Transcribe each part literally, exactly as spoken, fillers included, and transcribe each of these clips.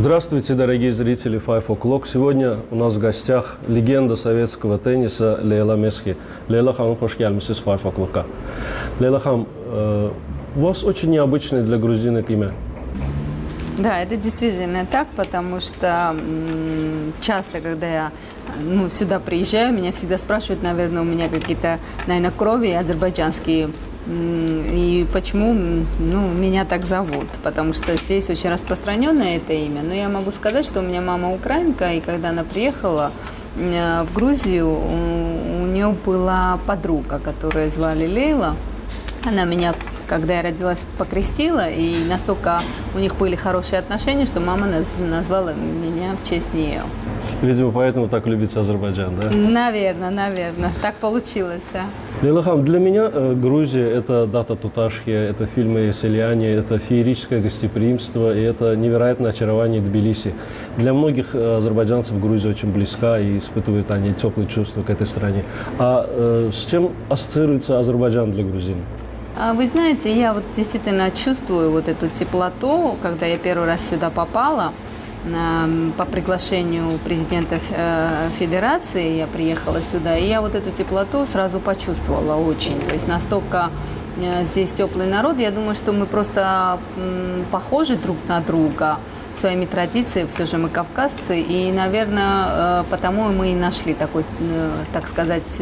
Здравствуйте, дорогие зрители Five O'Clock. Сегодня у нас в гостях легенда советского тенниса Лейла Месхи. Лейла Ханум, хош келдимиз Five O'Clock. Лейла Ханум, э, у вас очень необычное для грузинок имя. Да, это действительно так, потому что м, часто, когда я ну, сюда приезжаю, меня всегда спрашивают, наверное, у меня какие-то, наверное, крови азербайджанские. И почему ну, меня так зовут? Потому что здесь очень распространенное это имя. Но я могу сказать, что у меня мама украинка, и когда она приехала в Грузию, у, у нее была подруга, которую звали Лейла. Она меня, когда я родилась, покрестила, и настолько у них были хорошие отношения, что мама назвала меня в честь нее. Видимо, поэтому так любится Азербайджан, да? Наверное, наверное. Так получилось, да. Лейла Ханум, для меня э, Грузия – это дата Туташхия, это фильмы Селяне, это феерическое гостеприимство, и это невероятное очарование Тбилиси. Для многих э, азербайджанцев Грузия очень близка, и испытывают они теплые чувства к этой стране. А э, с чем ассоциируется Азербайджан для грузин? Вы знаете, я вот действительно чувствую вот эту теплоту, когда я первый раз сюда попала. По приглашению президента Федерации я приехала сюда, и я вот эту теплоту сразу почувствовала очень. То есть настолько здесь теплый народ, я думаю, что мы просто похожи друг на друга своими традициями, все же мы кавказцы, и, наверное, потому мы и нашли такой, так сказать,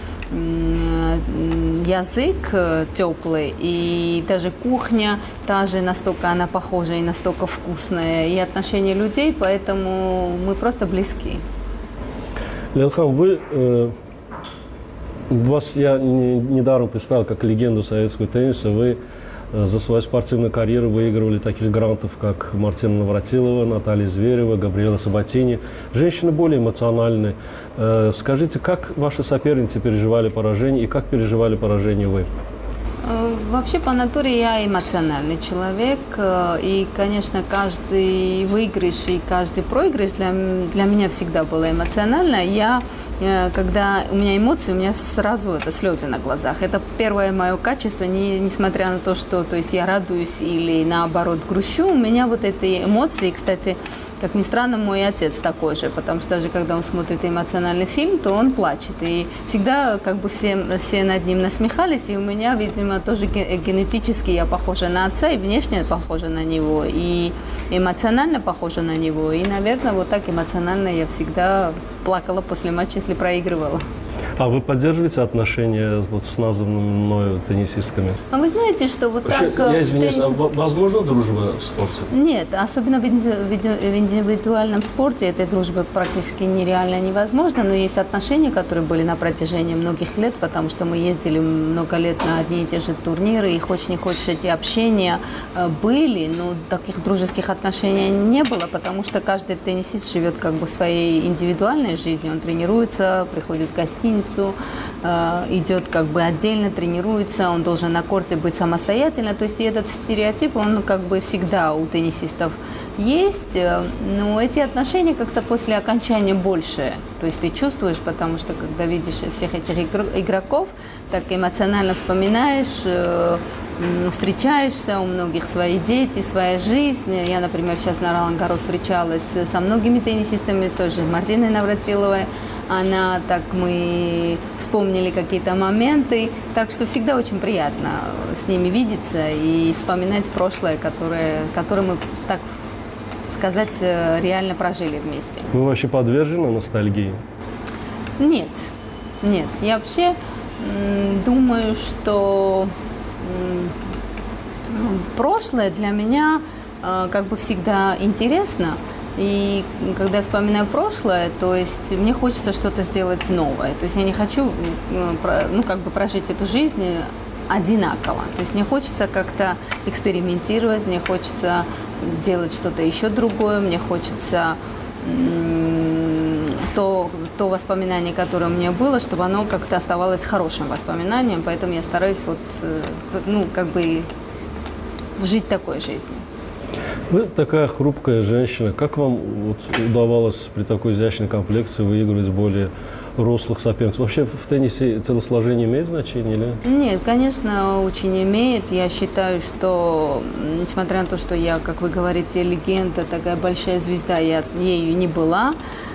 язык теплый, и даже кухня та же, настолько она похожа и настолько вкусная, и отношения людей, поэтому мы просто близки. Лейла Ханум, вы, э, вас я не, недаром представил как легенду советского тенниса. Вы э, за свою спортивную карьеру выигрывали таких грантов, как Мартина Навратилова, Наталья Зверева, Габриэла Сабатини. Женщины более эмоциональны. Э, скажите, как ваши соперницы переживали поражение и как переживали поражение вы? Вообще, по натуре я эмоциональный человек, и, конечно, каждый выигрыш и каждый проигрыш для, для меня всегда было эмоционально. Я, когда у меня эмоции, у меня сразу это слезы на глазах. Это первое мое качество, не, несмотря на то, что то есть я радуюсь или, наоборот, грущу, у меня вот эти эмоции, кстати, как ни странно, мой отец такой же, потому что даже когда он смотрит эмоциональный фильм, то он плачет. И всегда как бы все, все над ним насмехались, и у меня, видимо, тоже генетически я похожа на отца, и внешне похожа на него, и эмоционально похожа на него. И, наверное, вот так эмоционально я всегда плакала после матча, если проигрывала. А вы поддерживаете отношения вот с названными мною теннисистками? А вы знаете, что вот Вообще, так... Я извиняюсь, теннис... а возможно дружба в спорте? Нет, особенно в индивидуальном спорте этой дружбы практически нереально невозможно, но есть отношения, которые были на протяжении многих лет, потому что мы ездили много лет на одни и те же турниры, и хочешь не хочешь, эти общения были, но таких дружеских отношений не было, потому что каждый теннисист живет как бы своей индивидуальной жизнью, он тренируется, приходит в гостиницу, идет как бы отдельно, тренируется, он должен на корте быть самостоятельно. То есть и этот стереотип, он как бы всегда у теннисистов есть, но эти отношения как-то после окончания больше. То есть ты чувствуешь, потому что когда видишь всех этих игроков, так эмоционально вспоминаешь, встречаешься, у многих свои дети, своя жизнь. Я, например, сейчас на Ролан Гарос встречалась со многими теннисистами, тоже Мартиной Навратиловой. Она, так мы вспомнили какие-то моменты. Так что всегда очень приятно с ними видеться и вспоминать прошлое, которое, которое мы, так сказать, реально прожили вместе. Вы вообще подвержены ностальгии? Нет, нет. Я вообще думаю, что прошлое для меня как бы всегда интересно. И когда я вспоминаю прошлое, то есть мне хочется что-то сделать новое. То есть я не хочу, ну, как бы прожить эту жизнь одинаково. То есть мне хочется как-то экспериментировать, мне хочется делать что-то еще другое, мне хочется то, то воспоминание, которое у меня было, чтобы оно как-то оставалось хорошим воспоминанием. Поэтому я стараюсь вот, ну, как бы жить такой жизнью. Вы такая хрупкая женщина. Как вам вот удавалось при такой изящной комплекции выигрывать более рослых соперников. Вообще в теннисе телосложение имеет значение, или? Нет, конечно, очень имеет. Я считаю, что, несмотря на то, что я, как вы говорите, легенда, такая большая звезда, я ею не была,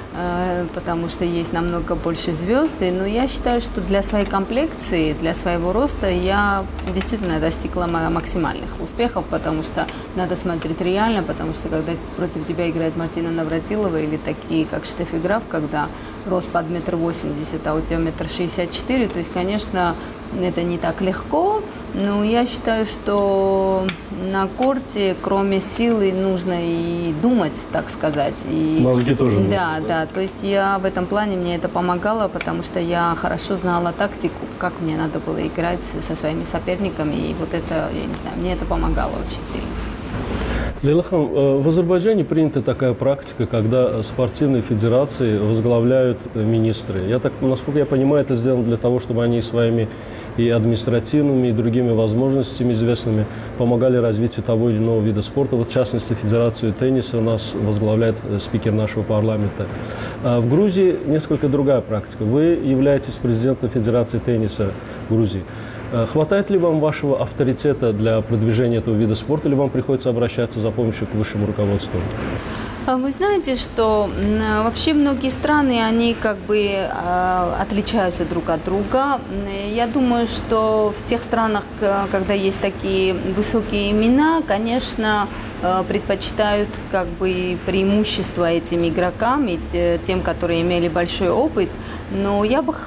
потому что есть намного больше звезд, но я считаю, что для своей комплекции, для своего роста я действительно достигла максимальных успехов, потому что надо смотреть реально, потому что когда против тебя играет Мартина Навратилова или такие, как Штеффи Граф, когда рост под метр восемьдесят, а у тебя метр шестьдесят четыре, то есть, конечно, это не так легко, но я считаю, что на корте, кроме силы, нужно и думать, так сказать. И, мозги тоже нужны. Да, да, то есть я в этом плане, мне это помогало, потому что я хорошо знала тактику, как мне надо было играть со своими соперниками, и вот это, я не знаю, мне это помогало очень сильно. Лейла ханым, в Азербайджане принята такая практика, когда спортивные федерации возглавляют министры. Я так, насколько я понимаю, это сделано для того, чтобы они своими и административными, и другими возможностями известными помогали развитию того или иного вида спорта. Вот, в частности, Федерацию тенниса у нас возглавляет спикер нашего парламента. А в Грузии несколько другая практика. Вы являетесь президентом Федерации тенниса Грузии. Хватает ли вам вашего авторитета для продвижения этого вида спорта, или вам приходится обращаться за помощью к высшему руководству? Вы знаете, что вообще многие страны, они как бы отличаются друг от друга. Я думаю, что в тех странах, когда есть такие высокие имена, конечно, предпочитают как бы преимущество этим игрокам и тем, которые имели большой опыт. Но я бы,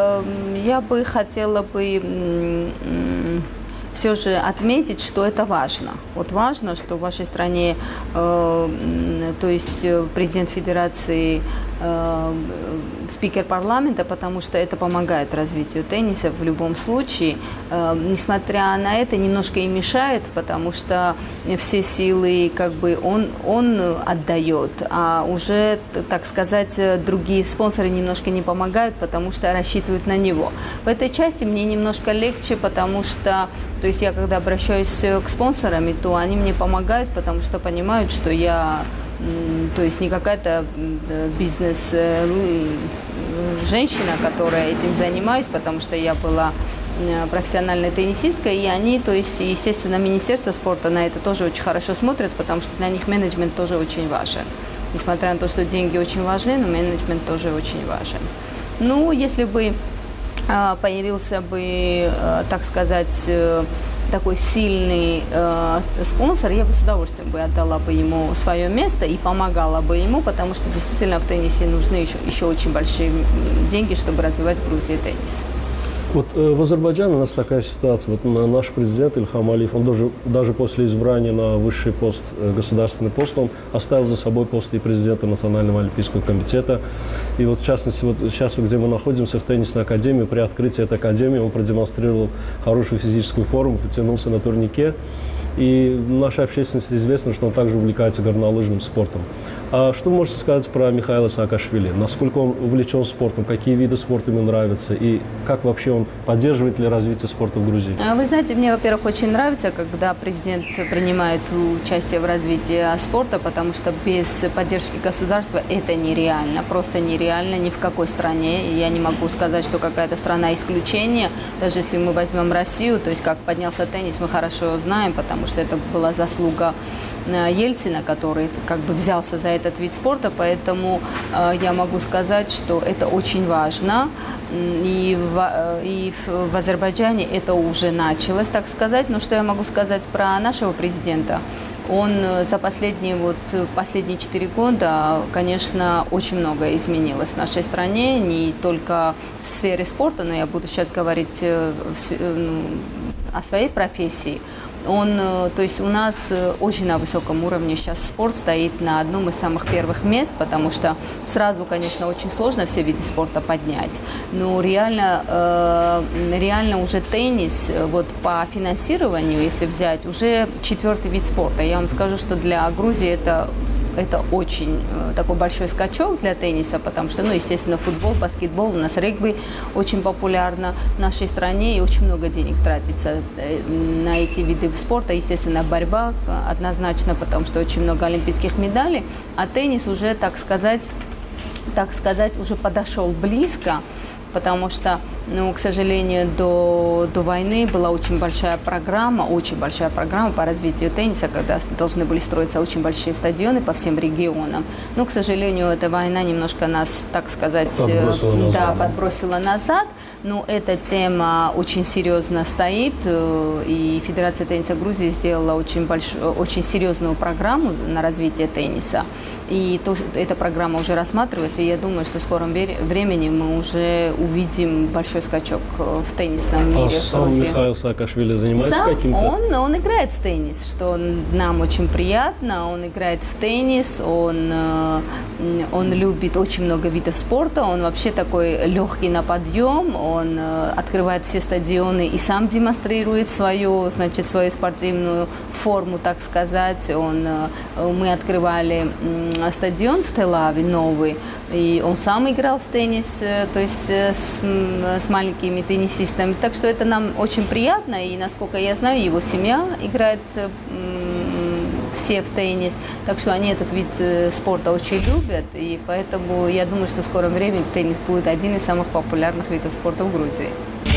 я бы хотела бы все же отметить, что это важно. Вот важно, что в вашей стране, э, то есть президент Федерации, э, спикер парламента, потому что это помогает развитию тенниса в любом случае. Э, несмотря на это, немножко и мешает, потому что все силы как бы он, он отдает, а уже, так сказать, другие спонсоры немножко не помогают, потому что рассчитывают на него. В этой части мне немножко легче, потому что то есть я, когда обращаюсь к спонсорам, то они мне помогают, потому что понимают, что я, то есть не какая-то бизнес-женщина, которая этим занимаюсь, потому что я была профессиональной теннисисткой, и они, то есть, естественно, Министерство спорта на это тоже очень хорошо смотрят, потому что для них менеджмент тоже очень важен. Несмотря на то, что деньги очень важны, но менеджмент тоже очень важен. Ну, если бы появился бы, так сказать, такой сильный э, спонсор, я бы с удовольствием бы отдала бы ему свое место и помогала бы ему, потому что действительно в теннисе нужны еще, еще очень большие деньги, чтобы развивать в Грузии теннис. Вот э, в Азербайджане у нас такая ситуация. Вот наш президент Ильхам Алиев, он даже, даже после избрания на высший пост, э, государственный пост, он оставил за собой пост и президента Национального олимпийского комитета. И вот в частности, вот сейчас, где мы находимся, в теннисной академии, при открытии этой академии он продемонстрировал хорошую физическую форму, потянулся на турнике. И нашей общественности известно, что он также увлекается горнолыжным спортом. А что вы можете сказать про Михаила Саакашвили? Насколько он увлечен спортом, какие виды спорта ему нравятся и как вообще он поддерживает ли развитие спорта в Грузии? Вы знаете, мне, во-первых, очень нравится, когда президент принимает участие в развитии спорта, потому что без поддержки государства это нереально, просто нереально ни в какой стране. Я не могу сказать, что какая-то страна исключение. Даже если мы возьмем Россию, то есть как поднялся теннис, мы хорошо знаем, потому что это была заслуга Ельцина, который как бы взялся за этот вид спорта, поэтому э, я могу сказать, что это очень важно, и, в, и в, в Азербайджане это уже началось, так сказать. Но что я могу сказать про нашего президента? Он за последние, вот, последние четыре года, конечно, очень многое изменилось в нашей стране, не только в сфере спорта, но я буду сейчас говорить в, о своей профессии. Он, то есть у нас очень на высоком уровне сейчас спорт стоит на одном из самых первых мест, потому что сразу, конечно, очень сложно все виды спорта поднять, но реально, реально уже теннис вот по финансированию, если взять, уже четвертый вид спорта. Я вам скажу, что для Грузии это Это очень такой большой скачок для тенниса, потому что, ну, естественно, футбол, баскетбол, у нас регби очень популярно в нашей стране, и очень много денег тратится на эти виды спорта. Естественно, борьба однозначно, потому что очень много олимпийских медалей, а теннис уже, так сказать, так сказать, уже подошел близко, потому что, ну, к сожалению, до, до войны была очень большая программа, очень большая программа по развитию тенниса, когда должны были строиться очень большие стадионы по всем регионам. Но, к сожалению, эта война немножко нас, так сказать, подбросила назад. Да, подбросила назад. Но эта тема очень серьезно стоит, и Федерация тенниса Грузии сделала очень, большую, очень серьезную программу на развитие тенниса. И то, эта программа уже рассматривается, и я думаю, что в скором времени мы уже увидим большой скачок в теннисном мире. А сам Михаил Саакашвили занимается сам каким-то? Он, он играет в теннис, что нам очень приятно. Он играет в теннис, он, он любит очень много видов спорта, он вообще такой легкий на подъем, он открывает все стадионы и сам демонстрирует свою, значит, свою спортивную форму, так сказать. Он, мы открывали стадион в Тель-Авиве новый, и он сам играл в теннис, то есть с, с маленькими теннисистами. Так что это нам очень приятно, и, насколько я знаю, его семья играет все в теннис, так что они этот вид спорта очень любят, и поэтому я думаю, что в скором времени теннис будет один из самых популярных видов спорта в Грузии.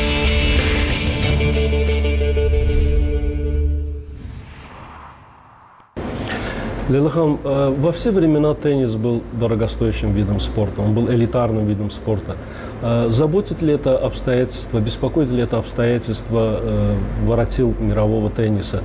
Лейлахам, во все времена теннис был дорогостоящим видом спорта, он был элитарным видом спорта. Заботит ли это обстоятельство, беспокоит ли это обстоятельство воротил мирового тенниса?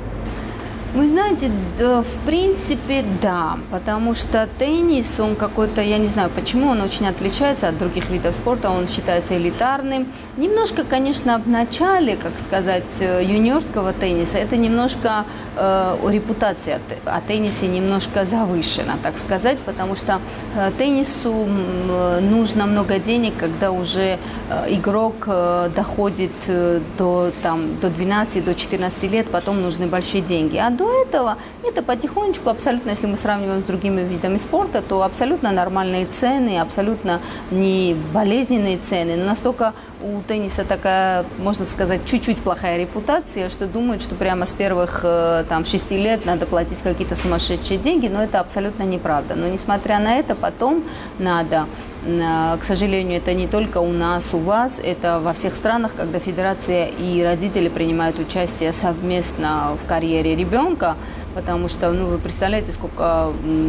Вы знаете, да, в принципе, да, потому что теннис, он какой-то, я не знаю, почему он очень отличается от других видов спорта, он считается элитарным. Немножко, конечно, в начале, как сказать, юниорского тенниса, это немножко э, репутация о теннисе немножко завышена, так сказать, потому что э, теннису э, нужно много денег, когда уже э, игрок э, доходит э, до, там, до двенадцати, до четырнадцати лет, потом нужны большие деньги. А до этого это потихонечку, абсолютно, если мы сравниваем с другими видами спорта, то абсолютно нормальные цены, абсолютно не болезненные цены. Но настолько у тенниса такая, можно сказать, чуть-чуть плохая репутация, что думают, что прямо с первых там, шести лет надо платить какие-то сумасшедшие деньги, но это абсолютно неправда. Но несмотря на это, потом надо... К сожалению, это не только у нас, у вас, это во всех странах, когда федерация и родители принимают участие совместно в карьере ребенка, потому что, ну, вы представляете, сколько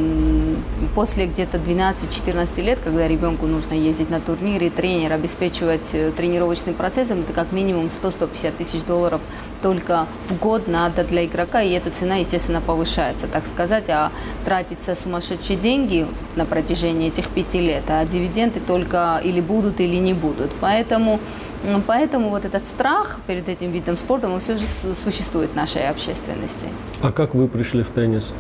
после где-то двенадцати-четырнадцати лет, когда ребенку нужно ездить на турниры, тренер, обеспечивать тренировочным процессом, это как минимум сто — сто пятьдесят тысяч долларов только в год надо для игрока, и эта цена, естественно, повышается, так сказать, а тратятся сумасшедшие деньги на протяжении этих пяти лет, а дивиденды только или будут, или не будут. Поэтому, поэтому вот этот страх перед этим видом спорта, он все же существует в нашей общественности. А как вы пришли в теннис?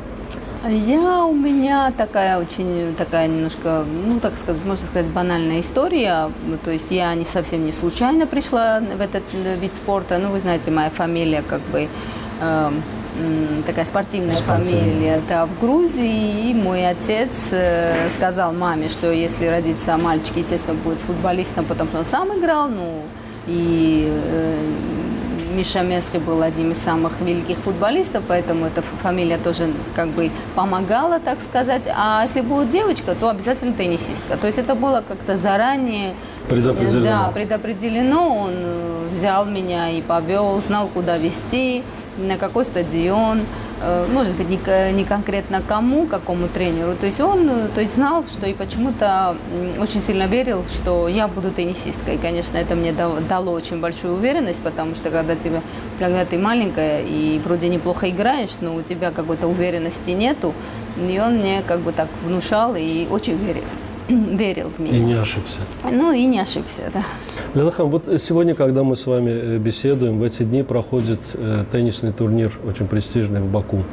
Я, у меня такая очень, такая немножко, ну, так сказать, можно сказать, банальная история. То есть я не совсем не случайно пришла в этот вид спорта. Ну, вы знаете, моя фамилия как бы... Э, такая спортивная фамилия, да, в Грузии, и мой отец э, сказал маме, что если родится мальчик, естественно, будет футболистом, потому что он сам играл, ну, и э, Миша Месхи был одним из самых великих футболистов, поэтому эта фамилия тоже как бы помогала, так сказать, а если будет девочка, то обязательно теннисистка, то есть это было как-то заранее предопределено. Да, предопределено, он взял меня и повел, знал, куда вести, на какой стадион, может быть, не, не конкретно кому, какому тренеру. То есть он то есть знал, что и почему-то очень сильно верил, что я буду теннисисткой. И, конечно, это мне дало очень большую уверенность, потому что когда, тебя, когда ты маленькая и вроде неплохо играешь, но у тебя какой-то уверенности нету, и он мне как бы так внушал и очень верил. верил в меня. И не ошибся. Ну и не ошибся, да. Лейлахам, вот сегодня, когда мы с вами беседуем, в эти дни проходит э, теннисный турнир, очень престижный, в Баку.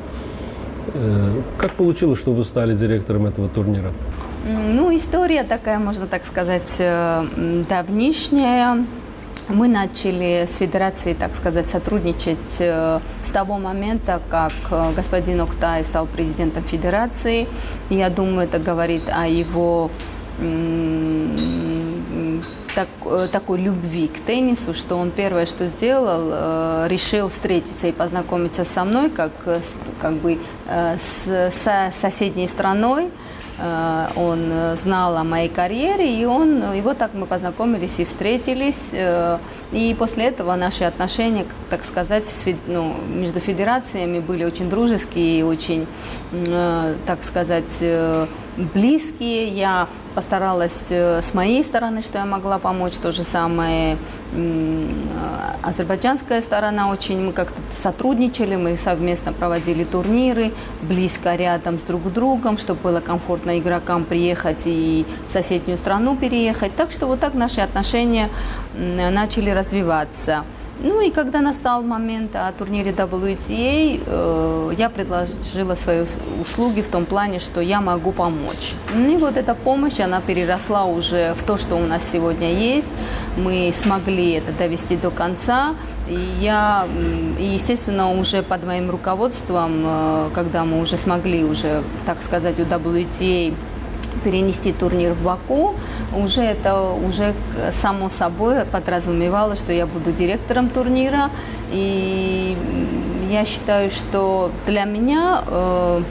Э, как получилось, что вы стали директором этого турнира? Ну, история такая, можно так сказать, э, давнишняя. Мы начали с федерацией, так сказать, сотрудничать э, с того момента, как э, господин Октай стал президентом федерации. И я думаю, это говорит о его э, так, э, такой любви к теннису, что он первое, что сделал, э, решил встретиться и познакомиться со мной, как, как бы э, с, с соседней страной. он знал о моей карьере, и он, и вот так мы познакомились и встретились. И после этого наши отношения, так сказать, ну, между федерациями были очень дружеские, очень, так сказать, близкие. Я постаралась с моей стороны, что я могла помочь. То же самое азербайджанская сторона очень, мы как-то сотрудничали, мы совместно проводили турниры, близко рядом с друг другом, чтобы было комфортно игрокам приехать и в соседнюю страну переехать. Так что вот так наши отношения начали развиваться. Ну и когда настал момент о турнире дабл ю ти эй, э, я предложила свои услуги в том плане, что я могу помочь. И вот эта помощь, она переросла уже в то, что у нас сегодня есть. Мы смогли это довести до конца. И я, и, естественно, уже под моим руководством, э, когда мы уже смогли, уже, так сказать, у дабл ю ти эй перенести турнир в Баку, уже это уже само собой подразумевало, что я буду директором турнира. И я считаю, что для меня э,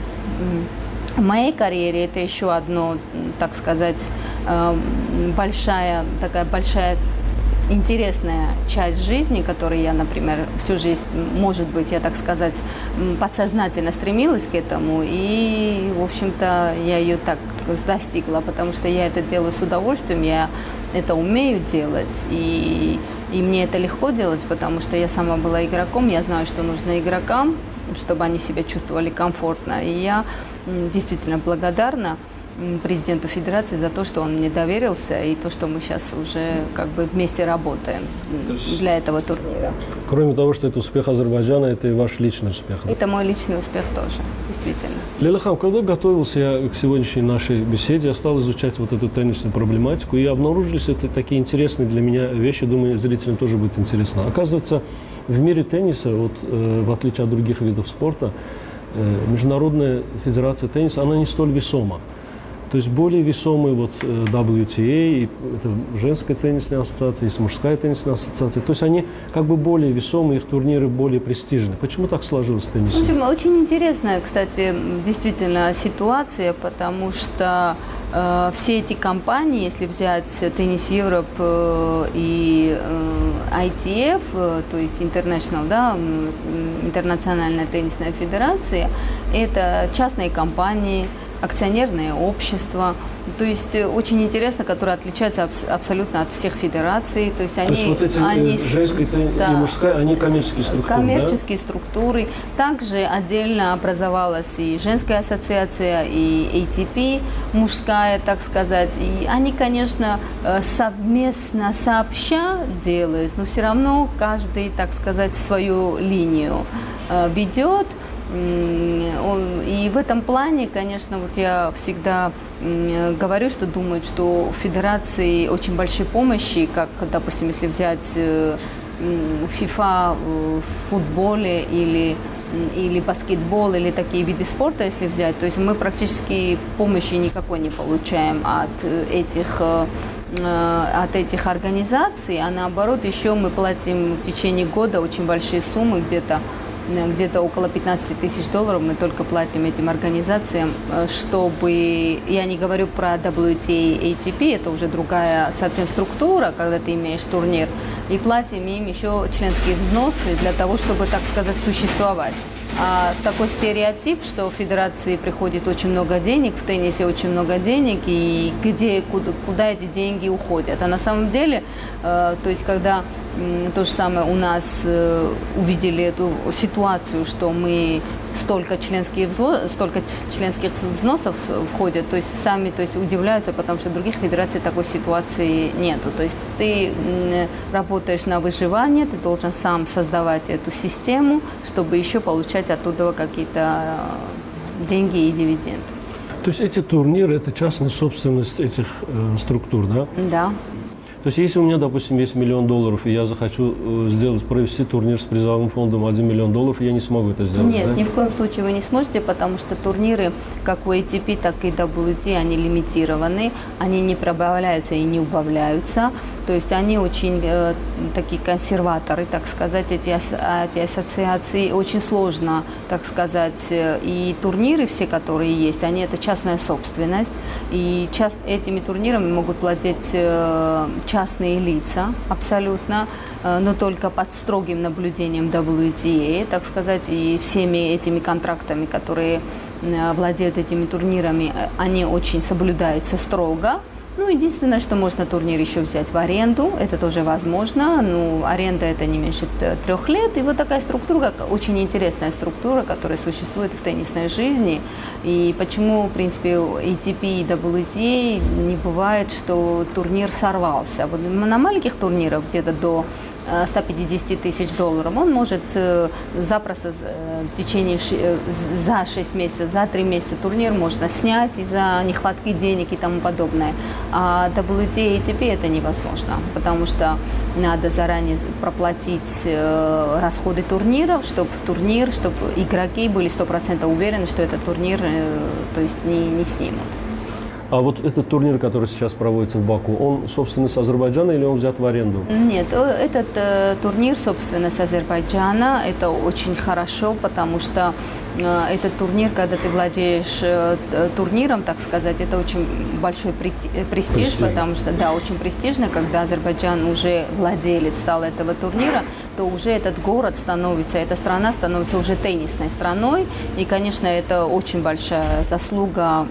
в моей карьере это еще одно, так сказать, э, большая, такая большая интересная часть жизни, которой я, например, всю жизнь, может быть, я, так сказать, подсознательно стремилась к этому, и, в общем-то, я ее так достигла, потому что я это делаю с удовольствием, я это умею делать, и, и мне это легко делать, потому что я сама была игроком, я знаю, что нужно игрокам, чтобы они себя чувствовали комфортно, и я действительно благодарна президенту Федерации за то, что он мне доверился, и то, что мы сейчас уже как бы вместе работаем для этого турнира. Кроме того, что это успех Азербайджана, это и ваш личный успех. Это мой личный успех тоже, действительно. Лейлахам, когда готовился я к сегодняшней нашей беседе, я стал изучать вот эту теннисную проблематику, и обнаружились это такие интересные для меня вещи, думаю, зрителям тоже будет интересно. Оказывается, в мире тенниса, вот, э, в отличие от других видов спорта, э, Международная федерация тенниса, она не столь весома. То есть более весомые вот дабл ю ти эй, это женская теннисная ассоциация, есть мужская теннисная ассоциация. То есть они как бы более весомые, их турниры более престижны. Почему так сложилось в теннисе? В общем, очень интересная, кстати, действительно ситуация, потому что э, все эти компании, если взять Tennis Europe э, и э, ай ти эф, э, то есть International, да, Интернациональная теннисная федерация, это частные компании, акционерное общество, то есть очень интересно, которые отличаются абс абсолютно от всех федераций. То есть они, то есть вот эти они, женская да, и мужская, они коммерческие структуры, коммерческие да? структуры. Также отдельно образовалась и женская ассоциация, и эй ти пи, мужская, так сказать. И они, конечно, совместно, сообща делают, но все равно каждый, так сказать, свою линию ведет. И в этом плане, конечно, вот я всегда говорю, что думаю, что в федерации очень большой помощи, как, допустим, если взять FIFA в футболе или, или баскетбол, или такие виды спорта, если взять, то есть мы практически помощи никакой не получаем от этих от этих организаций, а наоборот еще мы платим в течение года очень большие суммы, где-то где-то около пятнадцати тысяч долларов мы только платим этим организациям, чтобы, я не говорю про дабл ю ти эй, эй ти пи, это уже другая совсем структура, когда ты имеешь турнир, и платим им еще членские взносы для того, чтобы, так сказать, существовать. А такой стереотип, что в федерации приходит очень много денег, в теннисе очень много денег, и где, куда, куда эти деньги уходят. А на самом деле, э, то есть когда э, то же самое у нас э, увидели эту ситуацию, что мы столько членских, взло, столько членских взносов входят, то есть сами то есть, удивляются, потому что в других федераций такой ситуации нету. То есть ты э, работаешь на выживание, ты должен сам создавать эту систему, чтобы еще получать оттуда какие-то деньги и дивиденды. То есть эти турниры – это частная собственность этих э, структур, да? Да. То есть, если у меня, допустим, есть миллион долларов, и я захочу сделать, провести турнир с призовым фондом один миллион долларов, я не смогу это сделать, Нет, да? ни в коем случае вы не сможете, потому что турниры, как у эй ти пи, так и дабл ю ти, они лимитированы, они не прибавляются и не убавляются. То есть они очень э, такие консерваторы, так сказать, эти, эти ассоциации. Очень сложно, так сказать, и турниры все, которые есть, они это частная собственность. И част, этими турнирами могут владеть э, частные лица абсолютно, э, но только под строгим наблюдением дабл ю ти эй, так сказать, и всеми этими контрактами, которые э, владеют этими турнирами, они очень соблюдаются строго. Ну, единственное, что можно турнир еще взять в аренду, это тоже возможно. Ну, аренда это не меньше трех лет. И вот такая структура, очень интересная структура, которая существует в теннисной жизни. И почему, в принципе, эй ти пи и дабл ю ти эй не бывает, что турнир сорвался. Вот на маленьких турнирах где-то до ста пятидесяти тысяч долларов, он может запросто в течение за шесть месяцев, за три месяца турнир можно снять из-за нехватки денег и тому подобное. А дабл ю ти эй и эй ти пи это невозможно, потому что надо заранее проплатить расходы турниров, чтобы турнир, чтобы игроки были сто процентов уверены, что этот турнир, то есть не, не снимут. А вот этот турнир, который сейчас проводится в Баку, он, собственно, с Азербайджана или он взят в аренду? Нет, этот э, турнир, собственно, с Азербайджана. Это очень хорошо, потому что э, этот турнир, когда ты владеешь э, турниром, так сказать, это очень большой престиж, престижно. Потому что, да, очень престижно, когда Азербайджан уже владелец стал этого турнира, то уже этот город становится, эта страна становится уже теннисной страной. И, конечно, это очень большая заслуга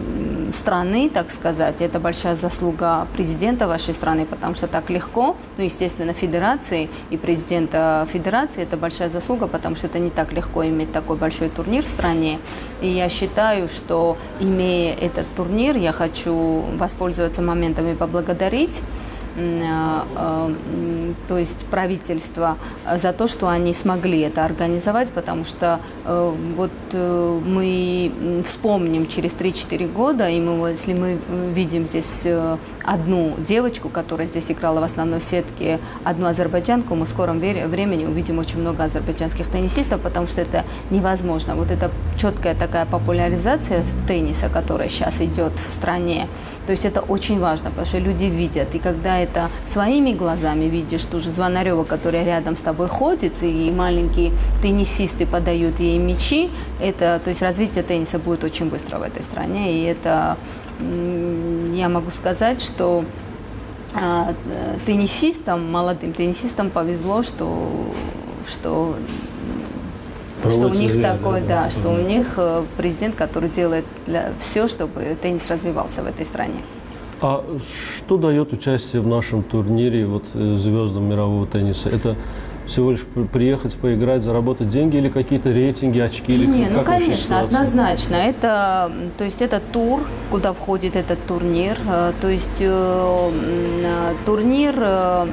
страны, так сказать, это большая заслуга президента вашей страны, потому что так легко, ну, естественно, федерации и президента федерации, это большая заслуга, потому что это не так легко иметь такой большой турнир в стране. И я считаю, что, имея этот турнир, я хочу воспользоваться моментом и поблагодарить то есть правительство за то, что они смогли это организовать, потому что э, вот э, мы вспомним через три-четыре года, и мы, если мы видим здесь э, одну девочку, которая здесь играла в основной сетке, одну азербайджанку, мы в скором времени увидим очень много азербайджанских теннисистов, потому что это невозможно. Вот эта четкая такая популяризация тенниса, которая сейчас идет в стране, то есть это очень важно, потому что люди видят, и когда это своими глазами видишь ту же Звонарева, которая рядом с тобой ходит, и маленькие теннисисты подают ей мячи, это, то есть развитие тенниса будет очень быстро в этой стране, и это, я могу сказать, что а, теннисистам, молодым теннисистам повезло, что, что что у них звезды, такой, да, да, что у них президент, который делает для, все, чтобы теннис развивался в этой стране. А что дает участие в нашем турнире вот, звездам мирового тенниса? Это всего лишь приехать, поиграть, заработать деньги или какие-то рейтинги, очки? Или Не, как ну, конечно, однозначно. Это, то есть это тур, куда входит этот турнир. То есть э, турнир э,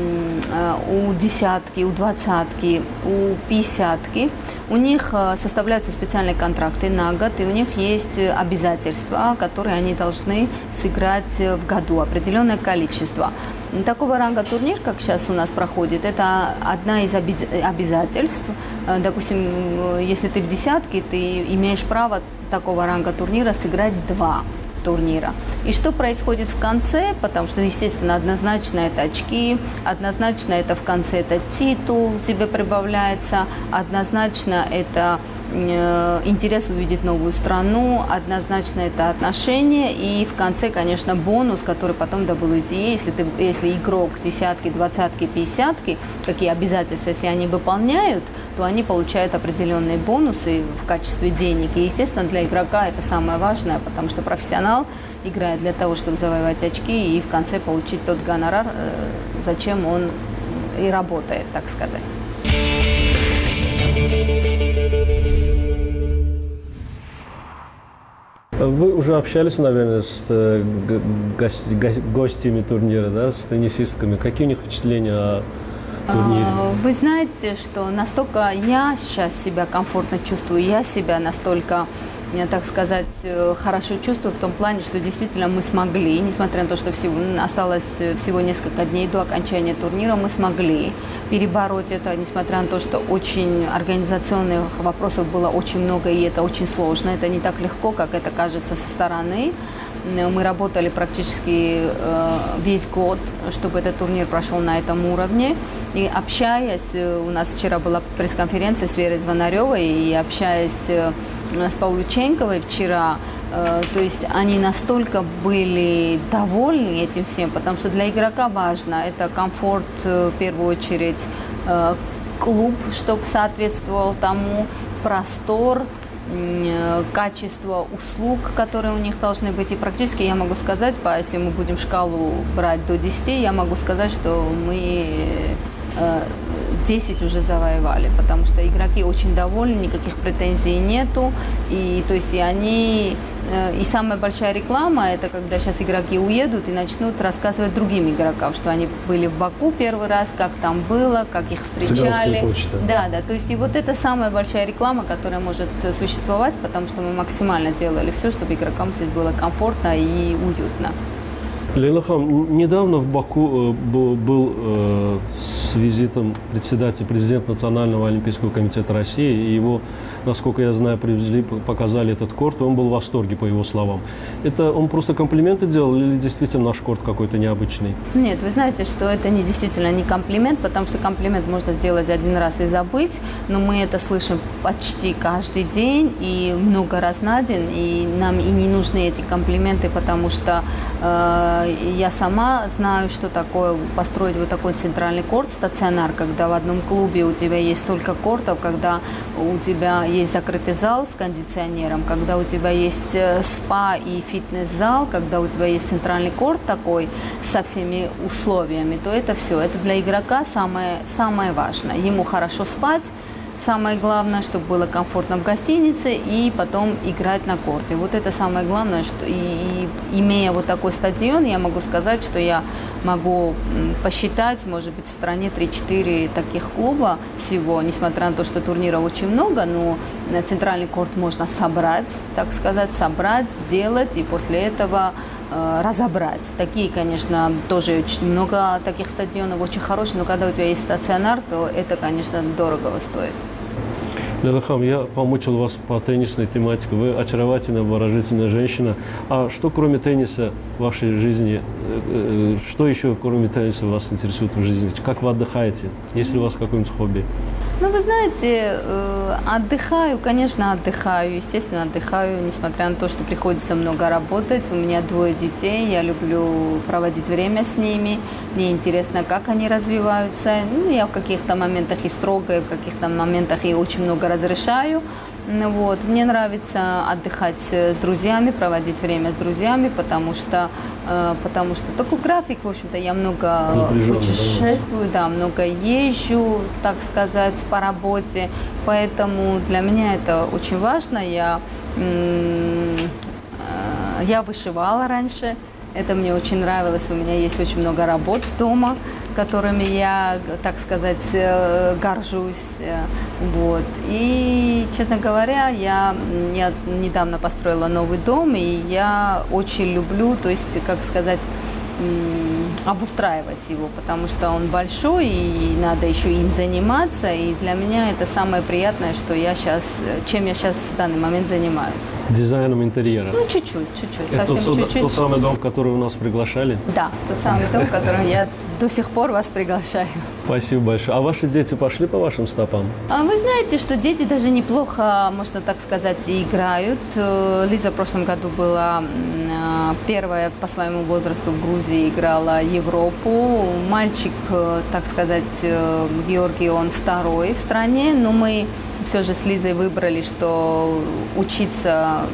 у десятки, у двадцатки, у пятидесятки. У них составляются специальные контракты на год, и у них есть обязательства, которые они должны сыграть в году, определенное количество. Такого ранга турнир, как сейчас у нас проходит, это одна из обязательств. Допустим, если ты в десятке, ты имеешь право такого ранга турнира сыграть два турнира. И что происходит в конце, потому что, естественно, однозначно это очки, однозначно это в конце это титул тебе прибавляется, однозначно это э, интерес увидеть новую страну, однозначно это отношения и в конце, конечно, бонус, который потом дабл ю ти эй, если, ты, если игрок десятки, двадцатки, пятидесятки, какие обязательства, если они выполняют, то они получают определенные бонусы в качестве денег. И, естественно, для игрока это самое важное, потому что профессионал играет для того, чтобы завоевать очки и в конце получить тот гонорар, зачем он и работает, так сказать. Вы уже общались, наверное, с гостями, гостями турнира, да, с теннисистками. Какие у них впечатления о турнире? Вы знаете, что настолько я сейчас себя комфортно чувствую, я себя настолько я, так сказать, хорошо чувствую в том плане, что действительно мы смогли, несмотря на то, что всего, осталось всего несколько дней до окончания турнира, мы смогли перебороть это, несмотря на то, что очень организационных вопросов было очень много, и это очень сложно, это не так легко, как это кажется со стороны. Мы работали практически э, весь год, чтобы этот турнир прошел на этом уровне. И общаясь, у нас вчера была пресс-конференция с Верой Звонаревой, и общаясь э, с Павлюченковой вчера, э, то есть они настолько были довольны этим всем, потому что для игрока важно, это комфорт э, в первую очередь, э, клуб, чтобы соответствовал тому, простор, качество услуг, которые у них должны быть. И практически я могу сказать, если мы будем шкалу брать до десяти, я могу сказать, что мы десять уже завоевали, потому что игроки очень довольны, никаких претензий нету. И, то есть, и они... И самая большая реклама, это когда сейчас игроки уедут и начнут рассказывать другим игрокам, что они были в Баку первый раз, как там было, как их встречали. Да, да, то есть и вот это самая большая реклама, которая может существовать, потому что мы максимально делали все, чтобы игрокам здесь было комфортно и уютно. Лейла Ханым, недавно в Баку был, был э, с визитом председатель, президент Национального олимпийского комитета России, и его, насколько я знаю, привезли, показали этот корт, и он был в восторге, по его словам. Это он просто комплименты делал или действительно наш корт какой-то необычный? Нет, вы знаете, что это не действительно не комплимент, потому что комплимент можно сделать один раз и забыть, но мы это слышим почти каждый день и много раз на день, и нам и не нужны эти комплименты, потому что э, я сама знаю, что такое построить вот такой центральный корт, стационар, когда в одном клубе у тебя есть столько кортов, когда у тебя есть закрытый зал с кондиционером, когда у тебя есть спа и фитнес-зал, когда у тебя есть центральный корт такой со всеми условиями, то это все, это для игрока самое, самое важное. Ему хорошо спать, самое главное, чтобы было комфортно в гостинице и потом играть на корте. Вот это самое главное, что и, и имея вот такой стадион, я могу сказать, что я могу посчитать, может быть, в стране три-четыре таких клуба всего, несмотря на то, что турниров очень много, но центральный корт можно собрать, так сказать, собрать, сделать и после этого э, разобрать. Такие, конечно, тоже очень много таких стадионов, очень хорошие, но когда у тебя есть стационар, то это, конечно, дорого стоит. Лейла Ханым, я помучил вас по теннисной тематике. Вы очаровательная, обворожительная женщина. А что кроме тенниса в вашей жизни, что еще кроме тенниса вас интересует в жизни? Как вы отдыхаете? Есть ли у вас какое-нибудь хобби? Ну, вы знаете, отдыхаю, конечно, отдыхаю, естественно, отдыхаю, несмотря на то, что приходится много работать. У меня двое детей, я люблю проводить время с ними. Мне интересно, как они развиваются. Ну, я в каких-то моментах и строгая, в каких-то моментах и очень много разрешаю. Вот. Мне нравится отдыхать с друзьями, проводить время с друзьями, потому что, э, потому что такой график, в общем-то, я много путешествую, да, много езжу, так сказать, по работе, поэтому для меня это очень важно. Я, э, я вышивала раньше, это мне очень нравилось, у меня есть очень много работ дома, которыми я, так сказать, горжусь. Вот. И, честно говоря, я, я недавно построила новый дом, и я очень люблю, то есть, как сказать, обустраивать его, потому что он большой, и надо еще им заниматься, и для меня это самое приятное, что я сейчас, чем я сейчас в данный момент занимаюсь. Дизайном интерьера? Ну, чуть-чуть, чуть-чуть, совсем чуть-чуть. Тот самый дом, в который вы нас приглашали? Да, тот самый дом, в котором я до сих пор вас приглашаю. Спасибо большое. А ваши дети пошли по вашим стопам? А вы знаете, что дети даже неплохо, можно так сказать, играют. Лиза в прошлом году была первая по своему возрасту в Грузии, играла Европу. Мальчик, так сказать, Георгий, он второй в стране, но мы все же с Лизой выбрали, что учиться,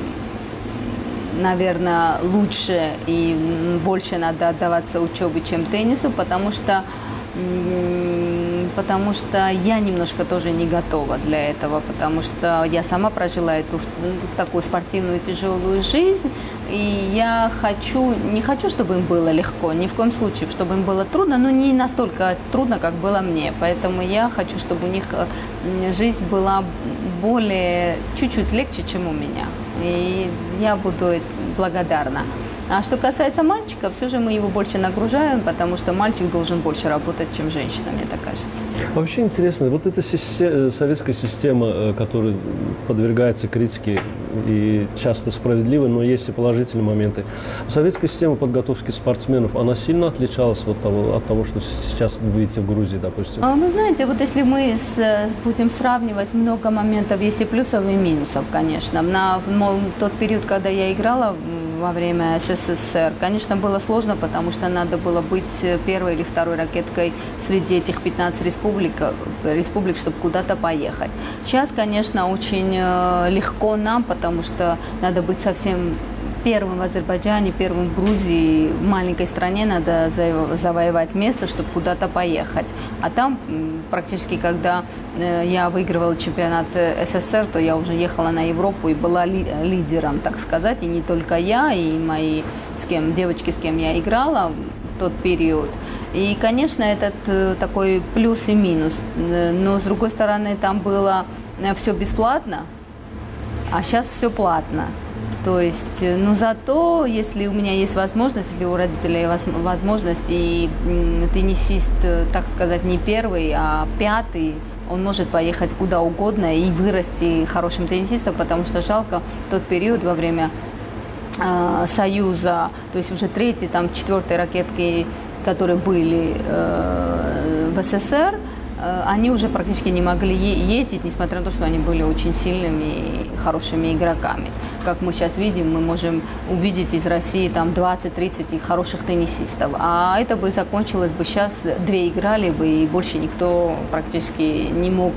наверное, лучше и больше надо отдаваться учебе, чем теннису, потому что потому что я немножко тоже не готова для этого, потому что я сама прожила эту такую спортивную тяжелую жизнь, и я хочу, не хочу, чтобы им было легко, ни в коем случае, чтобы им было трудно, но не настолько трудно, как было мне, поэтому я хочу, чтобы у них жизнь была более, чуть-чуть легче, чем у меня, и я буду благодарна. А что касается мальчика, все же мы его больше нагружаем, потому что мальчик должен больше работать, чем женщина, мне так кажется. Вообще интересно, вот эта система, советская система, которая подвергается критике и часто справедливо, но есть и положительные моменты. Советская система подготовки спортсменов, она сильно отличалась от того, от того, что сейчас вы видите в Грузии, допустим? А вы знаете, вот если мы с, будем сравнивать, много моментов, есть и плюсов, и минусов, конечно. На в тот период, когда я играла во время СССР, конечно, было сложно, потому что надо было быть первой или второй ракеткой среди этих пятнадцати республик, республик, чтобы куда-то поехать. Сейчас, конечно, очень легко нам, потому что надо быть совсем первым в Азербайджане, первым в Грузии, в маленькой стране надо завоевать место, чтобы куда-то поехать. А там практически, когда я выигрывала чемпионат СССР, то я уже ехала на Европу и была ли, лидером, так сказать. И не только я, и мои с кем, девочки, с кем я играла в тот период. И, конечно, этот такой плюс и минус. Но, с другой стороны, там было все бесплатно, а сейчас все платно. То есть, ну, зато, если у меня есть возможность, если у родителей есть возможность, и теннисист, так сказать, не первый, а пятый, он может поехать куда угодно и вырасти хорошим теннисистом, потому что жалко тот период во время э, Союза, то есть уже третьей, там, четвертой ракетки, которые были э, в СССР, они уже практически не могли ездить, несмотря на то, что они были очень сильными и хорошими игроками. Как мы сейчас видим, мы можем увидеть из России там двадцать-тридцать хороших теннисистов. А это бы закончилось бы сейчас, две играли бы, и больше никто практически не мог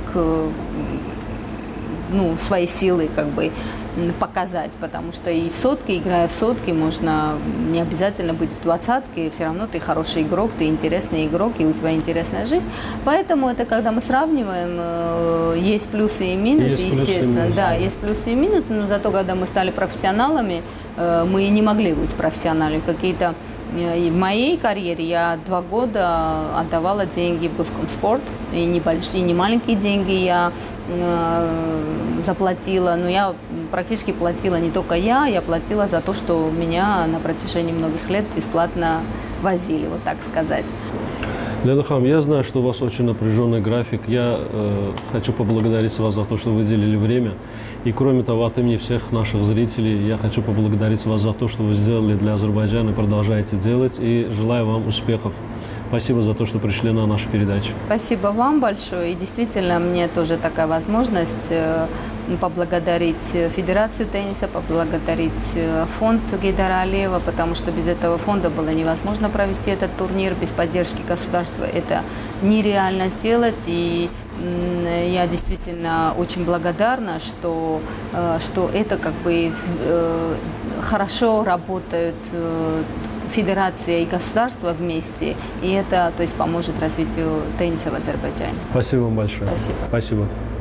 ну, свои силы как бы показать, потому что и в сотке, играя в сотке, можно не обязательно быть в двадцатке, все равно ты хороший игрок, ты интересный игрок, и у тебя интересная жизнь. Поэтому это, когда мы сравниваем, есть плюсы и минусы, есть естественно. Плюсы и минусы. Да, есть плюсы и минусы, но зато, когда мы стали профессионалами, мы не могли быть профессионалами. Какие-то в моей карьере я два года отдавала деньги в Госкомспорт, и небольшие, и не маленькие деньги я э, заплатила, но я практически платила не только я, я платила за то, что меня на протяжении многих лет бесплатно возили, вот так сказать. Лена Хам, я знаю, что у вас очень напряженный график. Я э, хочу поблагодарить вас за то, что вы выделили время. И кроме того, от имени всех наших зрителей, я хочу поблагодарить вас за то, что вы сделали для Азербайджана и продолжаете делать. И желаю вам успехов. Спасибо за то, что пришли на нашу передачу. Спасибо вам большое. И действительно, мне тоже такая возможность э, поблагодарить Федерацию тенниса, поблагодарить фонд Гейдара Алиева, потому что без этого фонда было невозможно провести этот турнир. Без поддержки государства это нереально сделать. И э, я действительно очень благодарна, что, э, что это как бы э, хорошо работает э, федерация и государство вместе, и это, то есть, поможет развитию тенниса в Азербайджане. Спасибо вам большое. Спасибо. Спасибо.